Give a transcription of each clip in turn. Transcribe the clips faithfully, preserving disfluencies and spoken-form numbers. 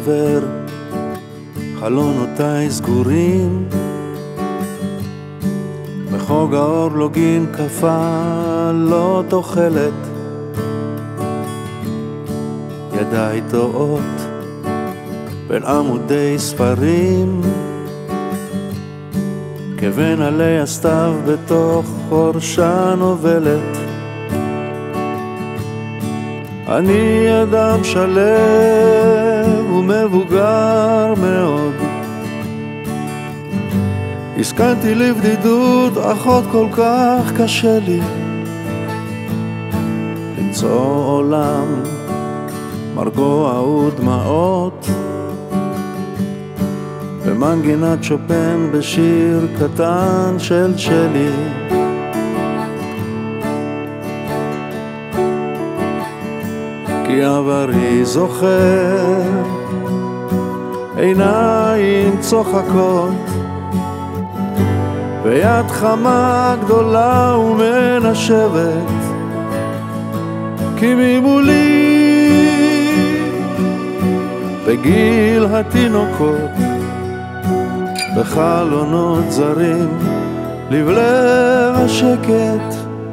עיוור, חלונותיי סגורים, מחוג האור לוגין קפה לא תוחלת, ידיי טועות בין עמודי ספרים, כבן עלי הסתיו בתוך חורשה נובלת. אני אדם שלב ומבוגר מאוד, הסכנתי לבדידות אך עוד כל כך קשה לי למצוא עולם מרגוע ודמעות במנגינת שופן בשיר קטן של שלי. כי עברי זוכר, עיניים צוחקות ויד חמה גדולה ומנשבת, כי ממולי בגיל התינוקות בחלונות זרים לבלב השקט.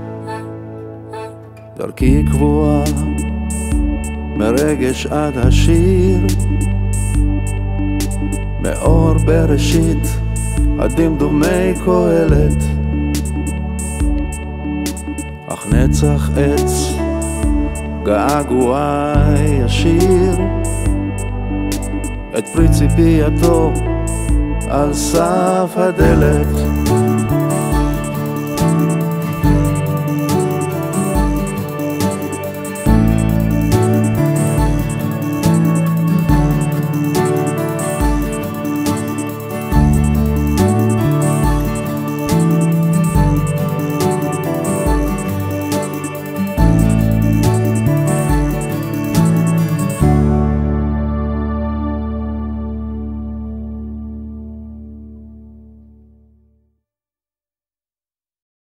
דרכי קבועה מרגש עד השיר, מאור בראשית עד דמדומי קהלת, אך נצח עץ געגועי ישיר את פרי ציפייתו על סף הדלת.